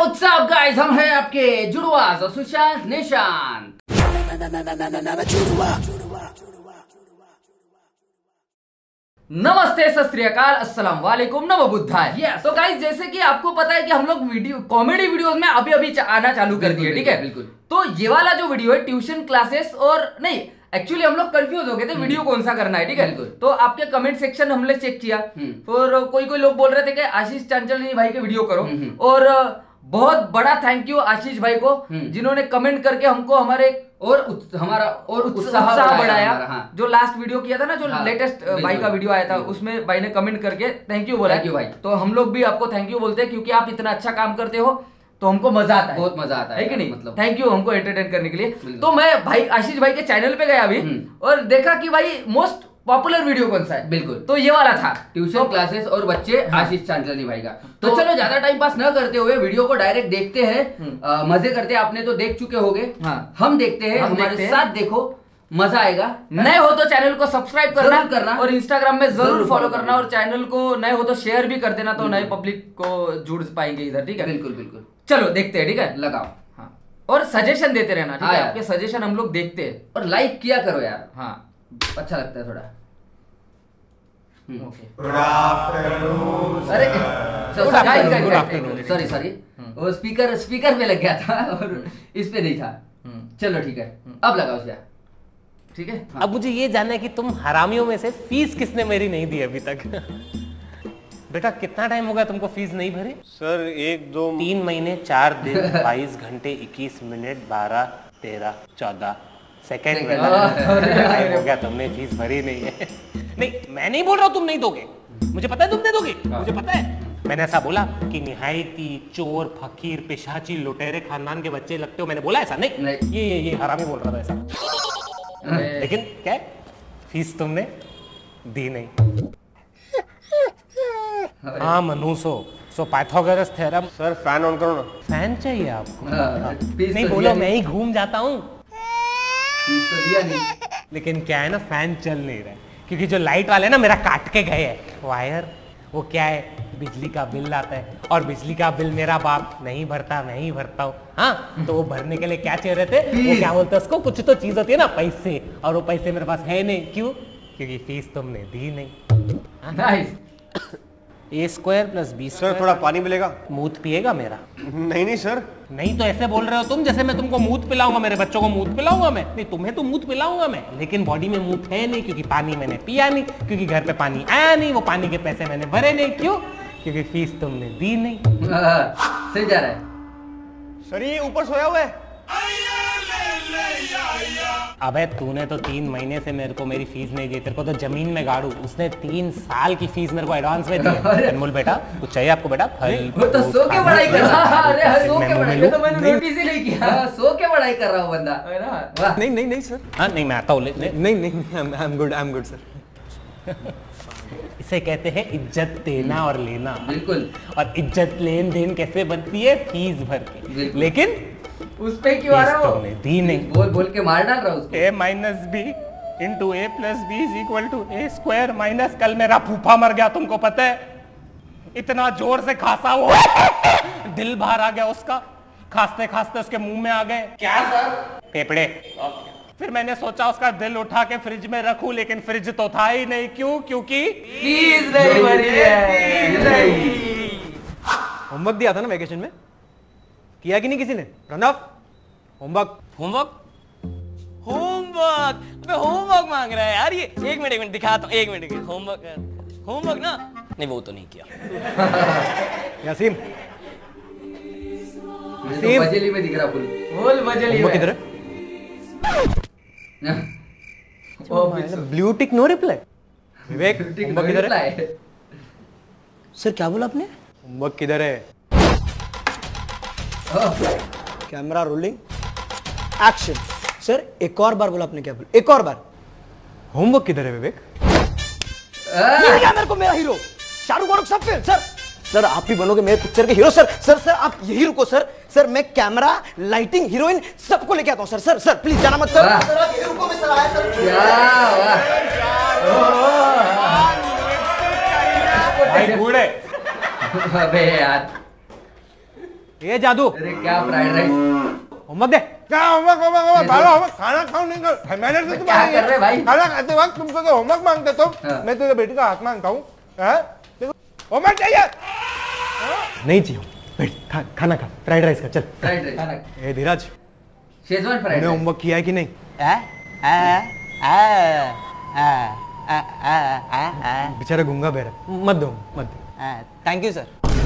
What's up guys, हम हैं आपके जुड़वा सुशांत निशांत। नमस्ते, सत श्री अकाल, अस्सलाम वालेकुम, नमो बुद्धाय। तो गाइस, जैसे कि आपको पता है कि हम लोग वीडियो कॉमेडी वीडियोस में अभी आना चालू कर दिए, ठीक है। बिल्कुल। तो ये वाला जो वीडियो है ट्यूशन क्लासेस और नहीं, एक्चुअली हम लोग कंफ्यूज हो गए थे वीडियो कौन सा करना है, ठीक है। तो आपके कमेंट सेक्शन हमने चेक किया, फिर कोई लोग बोल रहे थे कि आशीष चांचल भाई के वीडियो करो, और बहुत बड़ा थैंक यू आशीष भाई को, जिन्होंने कमेंट करके हमको हमारे हमारा उत्साह बढ़ाया। हाँ। जो लास्ट वीडियो किया था ना, जो लेटेस्ट भाई का वीडियो आया था, उसमें भाई ने कमेंट करके थैंक यू बोला। थैंक यू भाई। तो हम लोग भी आपको थैंक यू बोलते हैं, क्योंकि आप इतना अच्छा काम करते हो तो हमको मजा आता है, बहुत मजा आता है कि नहीं। मतलब थैंक यू हमको एंटरटेन करने के लिए। तो मैं भाई आशीष भाई के चैनल पे गया अभी और देखा कि भाई मोस्ट पॉपुलर वीडियो कौन सा है। बिल्कुल। तो ये वाला था, ट्यूशन क्लासेस और बच्चे, आशीष चांचलानी भाई का। तो चलो ज्यादा टाइम पास न करते हुए वीडियो को डायरेक्ट देखते हैं, मजे करते हैं। आपने तो देख चुके होंगे, हम देखते हैं, हमारे साथ देखो, मजा आएगा। नए हो तो चैनल को सब्सक्राइब करना और इंस्टाग्राम में जरूर फॉलो करना, और चैनल को नए हो तो शेयर भी कर देना, तो नए पब्लिक को जुड़ पाएंगे इधर, ठीक है। बिल्कुल बिल्कुल। चलो देखते हैं, ठीक है। लगाओ। हाँ, और सजेशन देते रहना, ठीक है। आपके सजेशन हम लोग देखते हैं, और लाइक किया करो यार। हाँ, अच्छा लगता है थोड़ा। अरे सॉरी, वो स्पीकर पे लग गया था और इस पे नहीं था। चलो ठीक है, अब लगाओ यार, ठीक है। हाँ। अब मुझे ये जानना है कि तुम हरामियों में से फीस किसने मेरी नहीं दी अभी तक? बेटा कितना टाइम हो गया तुमको फीस नहीं भरी? सर 1 2 3 महीने 4 दिन 22 घंटे 21 मिनट 12 13 14 सेकेंड हो गया, तुमने फीस भरी नहीं है। नहीं, मैं नहीं बोल रहा हूँ तुम नहीं दोगे, मुझे पता है तुम नहीं दोगे, मुझे पता है। मैंने ऐसा बोला कि निहायती चोर फकीर पिशाची लुटेरे खानदान के बच्चे लगते हो, मैंने बोला ऐसा? नहीं। ये हरामी बोल रहा था ऐसा। लेकिन क्या है, फीस तुमने दी नहीं। हाँ मनुसो, so Pythagoras theorem. Sir fan on करो ना। फैन चाहिए आपको? नहीं बोलो, मैं ही घूम जाता हूँ। तो दिया नहीं। लेकिन क्या है ना, फैन चल नहीं रहा है, क्योंकि जो लाइट वाले ना मेरा काट के गए हैं वायर। वो क्या है, बिजली का बिल आता है, और बिजली का बिल मेरा बाप नहीं भरता, मैं ही भरता हूँ। हाँ, तो वो भरने के लिए क्या चाहिए रहते, वो क्या बोलते हैं उसको, कुछ तो चीज होती है ना, पैसे, और वो पैसे मेरे पास है नहीं। क्यों? क्योंकि फीस तुमने दी नहीं। Nice. A square plus B sir थोड़ा पानी मिलेगा? मूत पिएगा मेरा? नहीं सर। नहीं तो ऐसे बोल रहे हो तुम जैसे मैं तुमको मूत पिलाऊंगा, मेरे बच्चों को मूत पिलाऊंगा मैं। नहीं, तुम्हें तो मूत पिलाऊंगा मैं, लेकिन बॉडी में मूत है नहीं, क्योंकि पानी मैंने पिया नहीं, क्योंकि घर पे पानी आया नहीं, वो पानी के पैसे मैंने भरे नहीं। क्यों? क्योंकि फीस तुमने दी नहीं। सही जा रहा है सर। ये ऊपर सोया हुआ है। अबे तूने तो 3 महीने से मेरे को मेरी फीस नहीं दी, तेरे को तो जमीन में गाड़ू। उसने 3 साल की फीस मेरे को एडवांस में दी है। अनमोल बेटा कुछ चाहिए आपको? बेटा वो तो सो के पढ़ाई कर रहा है। अरे सो के पढ़ाई, तो मैंने नोटिस ही नहीं किया। सो के पढ़ाई कर रहा हूं बंदा, है ना। नहीं सर। हाँ नहीं, मैं आता हूँ। नहीं आई एम गुड सर। इसे कहते हैं इज्जत देना और लेना। बिल्कुल। और इज्जत लेन देन कैसे बनती है? फीस भर के। लेकिन उस पे क्यों आ रहा हो? तुमने दी नहीं। बोल के मार डाल रहा उसको। a minus B into A plus B is equal to A square minus. कल मेरा फूफा मर गया, तुमको पता है? इतना जोर से खांसा वो दिल बाहर आ गया उसका, खांसते खांसते उसके मुंह में आ गए। क्या सर? फेफड़े। फिर मैंने सोचा उसका दिल उठा के फ्रिज में रखूं, लेकिन फ्रिज तो था ही नहीं। क्यों? क्योंकि फीस नहीं भरी है। होमवर्क दिया था ना वेकेशन में, किया कि नहीं किसी ने? प्रणव होमवर्क मैं होमवर्क मांग रहा है यार। ये एक मिनट दिखाता हूँ। 1 मिनट होमवर्क ना, नहीं वो तो नहीं किया। यासीम बजेली में दिख रहा। बोल बजेली में किधर है? Blue tick no reply. Vivek homework किधर है? सर क्या बोला आपने? होमवर्क किधर है? Camera rolling action. सर एक और बार बोला आपने, क्या बोला? एक और बार। होमवर्क किधर है विवेक? मिल गया मेरे को मेरा हीरो, शाहरुख खान सब फिल्म। सर आप भी बनोगे मेरे पिक्चर के हीरो। सर आप यही रुको सर मैं कैमरा लाइटिंग हीरोइन सबको लेके आता हूँ। सर प्लीज जाना मत सर। आप यही रुको, मैं सर आया सर। भाई बूढ़े। अबे यार ये जादू, अरे क्या फ्राइड राइस, होमवर्क दे। क्या होमवर्क खाना खाओ नहीं कर, मैंने तो क्या कर रहे भाई? खाना खाते वक्त तुमको तो होमवर्क मांगते तुम, मैं तेरे बेटी का हाथ मांगता हूँ, होमवर्क चाहिए? नहीं चाहिए, बैठ खाना खा, फ्राइड राइस का, चल। फ्राइड राइस खाना, ए Dheeraj, Schezwan fried rice. Homework किया है कि नहीं? बेचारा गूंगा बहरा, मत दो, मत दो। Thank you sir.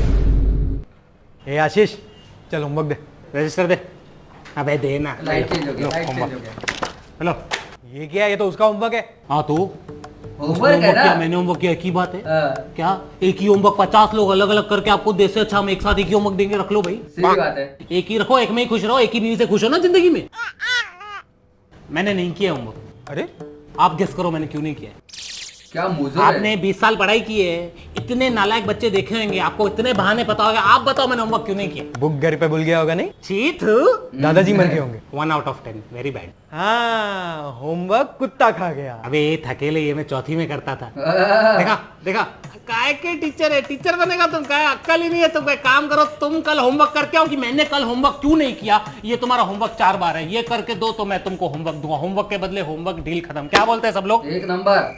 ए आशीष, चल होमवर्क दे। रजिस्टर दे। अबे दे ना। लाइट चेंज हो गया, लाइट चेंज हो गया। हेलो। ये क्या है? ये तो उसका होमवर्क है। हाँ तो होमवर्क है ना? मैंने होमवर्क किया, एक ही बात है। क्या एक ही होमवर्क 50 लोग अलग अलग करके आपको दे से अच्छा हम एक साथ एक ही होमवर्क देंगे, रख लो भाई। सीधी बात है। एक ही रखो, एक में ही खुश रहो, एक ही बीवी से खुश हो ना जिंदगी में। मैंने नहीं किया होमवर्क। अरे आप गेस करो मैंने क्यों नहीं किया। क्या मुझे आपने 20 साल पढ़ाई की है, इतने नालायक बच्चे देखे होंगे, आपको इतने बहाने पता होगा, आप बताओ मैंने होमवर्क क्यों नहीं किया। बुक घर पे भूल गया होगा नहीं? चीत दादाजी मर गए होंगे। 1 out of 10, वेरी बैड। हाँ, होमवर्क कुत्ता खा गया। अबे ये थकेले, ये मैं चौथी में करता था। देखा देखा, काय के टीचर है, टीचर बनेगा तुम, काय अक्ल ही नहीं है तुम। काम करो, तुम कल होमवर्क करके आओ कि मैंने कल होमवर्क क्यों नहीं किया, ये तुम्हारा होमवर्क 4 बार है, ये करके दो तो मैं तुमको होमवर्क दूंगा, होमवर्क के बदले होमवर्क, डील खत्म। क्या बोलते हैं सब लोग? एक नंबर।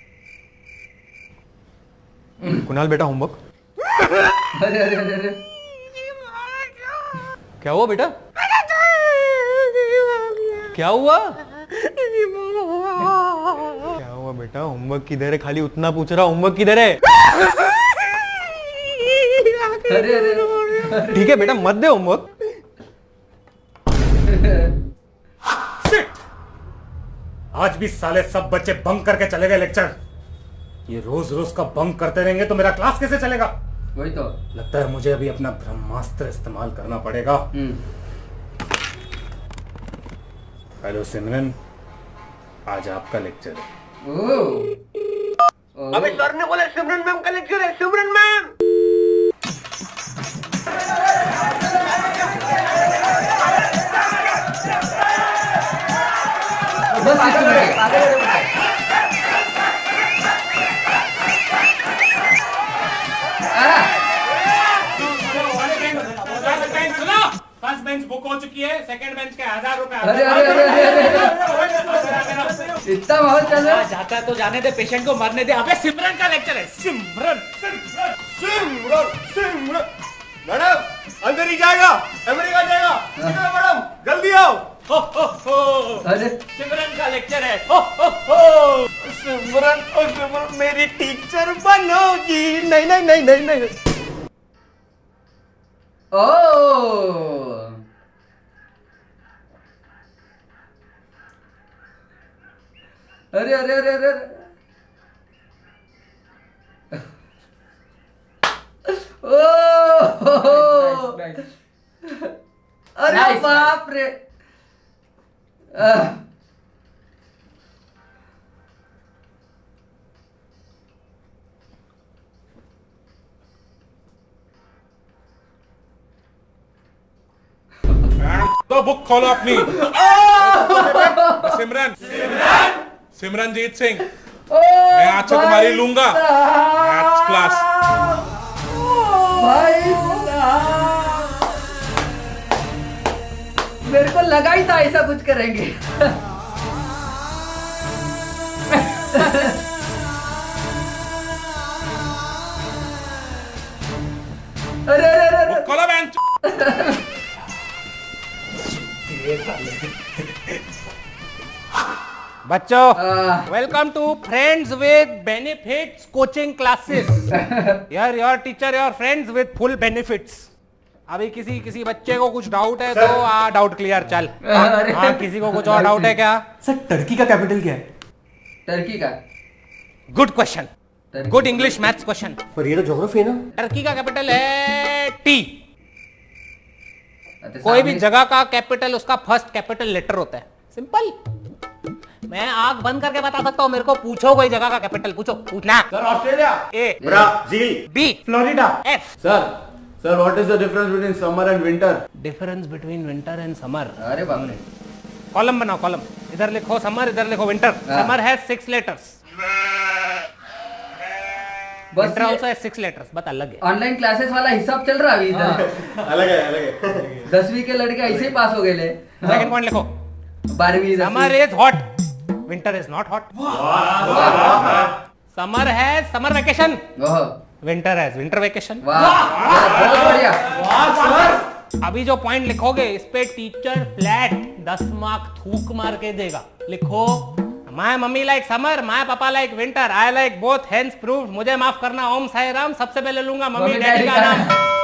कुणाल बेटा होमवर्क। अरे अरे अरे अरे, क्या हुआ बेटा? क्या हुआ? क्या हुआ बेटा? होमवर्क किधर है? खाली उतना पूछ रहा, होमवर्क किधर है? अरे अरे, ठीक है बेटा, मत दे होमवर्क। आज भी साले सब बच्चे बंक करके चले गए लेक्चर। ये रोज रोज का बंक करते रहेंगे तो मेरा क्लास कैसे चलेगा? वही तो लगता है मुझे अभी अपना ब्रह्मास्त्र इस्तेमाल करना पड़ेगा। हेलो सिमरन, आज आपका लेक्चर है। अबे सर ने बोला सिमरन मैम का लेक्चर है, सिमरन मैम। बस आगे फर्स्ट बेंच बुक हो चुकी है, सेकंड बेंच के 1000 रुपए। अरे अरे अरे अरे, इतना माहौल चल रहा है। जाता है तो जाने दे, पेशेंट को मरने दे। अबे सिमरन का लेक्चर है, सिमरन सिमरन सिमरन। मैडम अंदर ही जाएगा, अमेरिका जाएगा। मैडम जल्दी आओ। अरे सिमरन का लेक्चर है। सिमरन, ओ सिमरन मेरी टीचर बनोगी। नहीं नहीं नहीं नहीं नहीं। ओ अरे अरे अरे अरे, ओ अरे बाप रे। तो बुक खोलो अपनी। सिमरन सिमरनजीत सिंह, मैं आज से तुम्हारी लूंगा मैथ्स क्लास। भाई मेरे को लगा ही था ऐसा कुछ करेंगे। अरे अरे अरे, बुक खोलो बेंच। बच्चों welcome to friends with benefits coaching classes. यार your teacher your friends with full benefits. अभी किसी बच्चे को कुछ डाउट है तो डाउट क्लियर। चल हाँ, किसी को कुछ और डाउट है क्या? सर टर्की का कैपिटल क्या है? टर्की का? Good question, good English maths question. पर ये तो ज्योग्राफी है ना। टर्की का कैपिटल है टी। कोई भी जगह का कैपिटल उसका फर्स्ट कैपिटल लेटर होता है, सिंपल। मैं आंख बंद करके बता सकता हूँ, मेरे को पूछो कोई जगह का कैपिटल, पूछो, पूछना। Sir Australia. A Brazil. B Florida. F sir what is the difference between summer and winter? Difference between winter and summer. अरे बाप रे। कॉलम बनाओ, कॉलम। इधर लिखो समर, इधर लिखो विंटर। समर है 6 letters. Winter also has 6 letters, but अलग है। ऑनलाइन क्लासेस वाला हिसाब चल रहा अभी इधर। अलग है 10वीं के लड़के ऐसे ही पास हो गए ले। Second point लिखो। 12वीं Summer is hot, winter is not hot. Summer has summer vacation, winter has winter vacation. बहुत बढ़िया। अभी जो पॉइंट लिखोगे इस पे टीचर फ्लैट 10 मार्क थूक मार के देगा। लिखो my mummy like summer, my papa like winter, I like both, hence proved. मुझे माफ करना, ओम साई राम। सबसे पहले लूंगा मम्मी डैडी का नाम।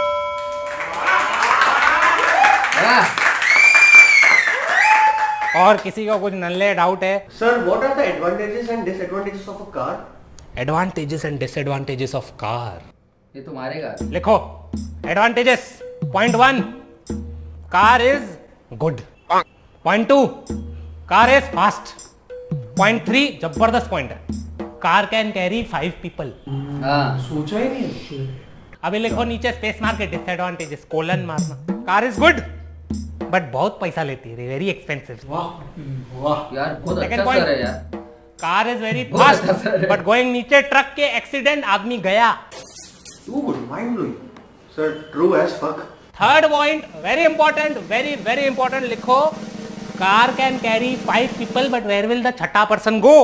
और किसी को कुछ नल्ले डाउट है? Sir what are the advantages and disadvantages of a car? Advantages and disadvantages of car. ये तो मारेगा। लिखो advantages. Point 1, car is good. Point 2, car is fast. Point 3 जबरदस्त पॉइंट है, कार कैन कैरी 5 पीपल। सोचा ही नहीं। अभी लिखो नीचे स्पेस मार के डिसएडवांटेजेस, कोलन मारना। कार इज गुड बट बहुत पैसा लेती है, वेरी एक्सपेंसिव। वाह यार बहुत Second अच्छा point. सर है यार। कार इज वेरी बहुत फास्ट अच्छा सर है। बट गोइंग नीचे ट्रक के एक्सीडेंट, आदमी गया। Mind blowing sir, true as fuck. Third point very important, very very important. लिखो car can carry 5 people but where will the छठा person go?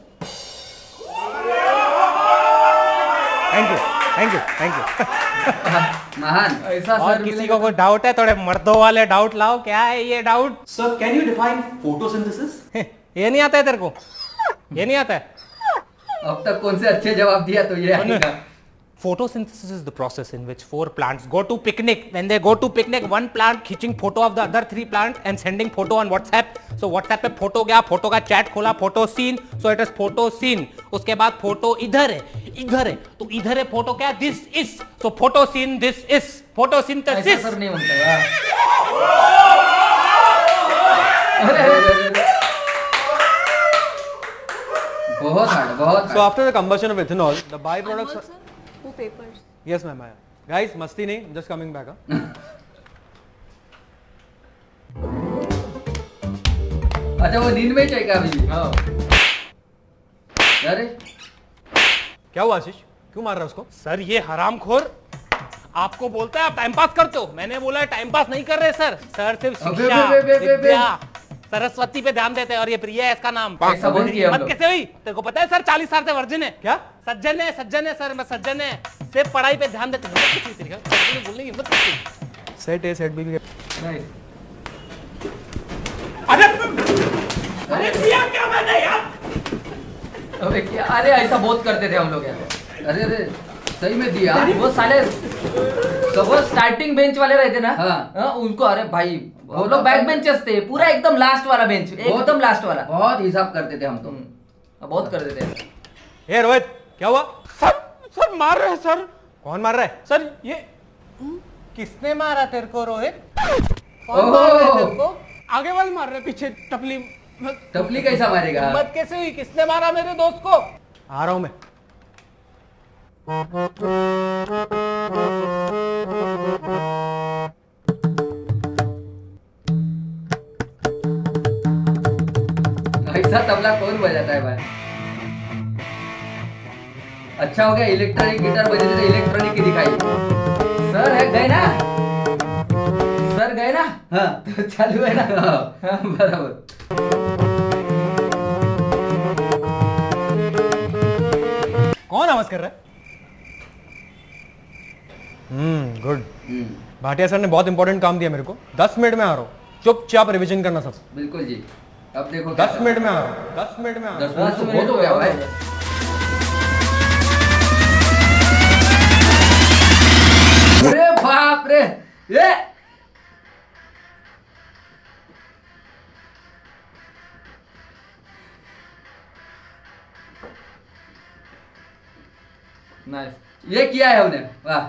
Thank you thank you thank you. महान। ऐसा और sir किसी को कोई डाउट है? थोड़े मर्दों वाले डाउट लाओ। क्या है ये doubt? Sir can you define photosynthesis? ये नहीं आता है तेरे को? ये नहीं आता है? अब तक कौन से अच्छे जवाब दिया तो ये आएगा। Photosynthesis is the process in which 4 plants go to picnic. When they go to picnic, one plant खींचिंग photo of the other 3 plants and sending photo on WhatsApp. So WhatsApp पे फोटो गया, फोटो का chat खोला, photo seen, so it is photo scene. उसके बाद photo इधर है, तो इधर है फोटो क्या? This is, so photo scene, this is photosynthesis. ऐसा सर नहीं बनता यार। बहुत हार्ड, बहुत So after the combustion of ethanol, the byproducts. Who papers? Yes, ma'am. Guys, मस्ती नहीं, just coming back. अच्छा वो नींद में ही चाहिए अभी? हाँ। अरे क्या हुआ आशीष? क्यों मार रहा है उसको? सर ये हरामखोर आपको बोलता है आप टाइम पास करते हो। मैंने बोला टाइम पास नहीं कर रहे सर। सर सिर्फ शिक्षा, विद्या, सरस्वती पे ध्यान देते हैं। और ये प्रिया है इसका नाम। ऐसा बोल दिया हम मत लोग। कैसे हुई? तेरे को पता है सर 40 साल से वर्जिन है। क्या? सज्जन है सर, मैं सज्जन है, सिर्फ पढ़ाई पे ध्यान देते हैं। बोलने की हिम्मत किसी? Set A set B. Nice. अरे किया क्या मैंने यार? अबे क्या? अरे ऐसा बहुत करते थे हम लोग यार। अरे सही में दिया वो साले। सब वो स्टार्टिंग बेंच वाले रहते ना। हाँ उनको अरे भाई वो लोग बैक बेंचेस थे, पूरा एकदम लास्ट वाला बेंच, एकदम लास्ट वाला। बहुत हिसाब करते थे हम तो, बहुत करते थे। ए रोहित क्या हुआ? सर मार रहे हैं सर। कौन मार रहा है? सर ये किसने मारा तेरे को रोहित? कौन मार रहा है तेरे को? आगे वाले मार रहे, पीछे टपली। टपली कैसा मारेगा? हिम्मत कैसे हुई? किसने मारा मेरे दोस्त को? आ रहा हूं मैं। ऐसा तबला कौन बजाता है भाई? अच्छा हो गया इलेक्ट्रॉनिक गिटार बज रही, इलेक्ट्रॉनिक की दिखाई। सर है गए ना? सर गए ना? हाँ तो चालू है ना? हाँ बराबर। कौन आवाज कर रहा है? गुड। भाटिया सर ने बहुत इंपॉर्टेंट काम दिया मेरे को। 10 मिनट में आ रहा हूँ, चुपचाप रिवीजन करना सब। बिल्कुल जी। अब देखो 10 मिनट में आ रहा हूँ, 10 मिनट में आ रहा हूँ। 10 मिनट हो गया भाई। अरे बाप रे ये नाइस, ये किया है हमने। वाह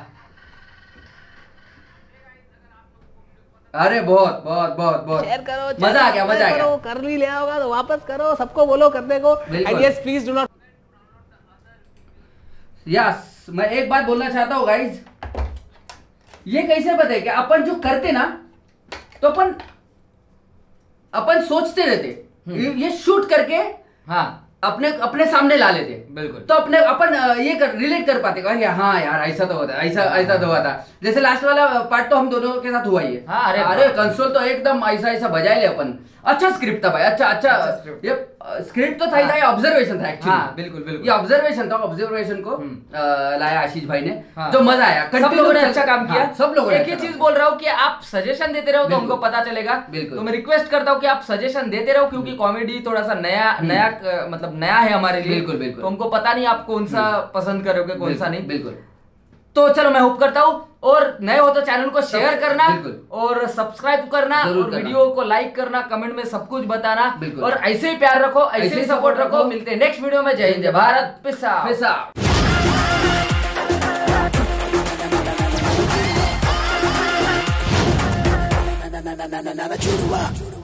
अरे बहुत बहुत बहुत बहुत शेयर करो, मजा आ गया, मजा आ गया। कर भी लिया होगा तो वापस करो, सबको बोलो करने को। And yes please do not. Yes मैं एक बात बोलना चाहता हूँ गाइज, ये कैसे पता है कि अपन जो करते ना तो अपन सोचते रहते ये शूट करके हाँ अपने अपने सामने ला लेते, बिल्कुल। तो अपने अपन ये रिलेट कर पाते कि हाँ यार ऐसा तो होता है, ऐसा तो हुआ था। जैसे लास्ट वाला पार्ट तो हम दोनों के साथ हुआ ही है। हाँ, अरे कंसोल तो एकदम ऐसा बजाए ले अपन। अच्छा स्क्रिप्ट था भाई, अच्छा स्क्रिप्ट। ये स्क्रिप्ट तो था ही था, ये ऑब्जर्वेशन था एक्चुअली। हाँ, बिल्कुल। ये ऑब्जर्वेशन था, ऑब्जर्वेशन को लाया आशीष भाई ने, हाँ। जो मजा आया। सब लोगों ने अच्छा काम किया। सब लोगों ने एक ही चीज बोल रहा हूँ कि आप सजेशन देते रहो तो हमको पता चलेगा। बिल्कुल। तो मैं रिक्वेस्ट करता हूँ कि आप सजेशन देते रहो, क्योंकि कॉमेडी थोड़ा सा नया मतलब नया है हमारे लिए। बिल्कुल। तो हमको पता नहीं आप कौन सा पसंद करोगे, कौन सा नहीं। बिल्कुल। तो चलो मैं होप करता हूँ, और नए हो तो चैनल को शेयर करना बिल्कुल। और सब्सक्राइब करना, जरूर और करना। वीडियो को लाइक करना, कमेंट में सब कुछ बताना, बिल्कुल। और ऐसे ही प्यार रखो, ऐसे ही सपोर्ट रखो। मिलते हैं नेक्स्ट वीडियो में। जय हिंद, जय भारत, पीस आउट।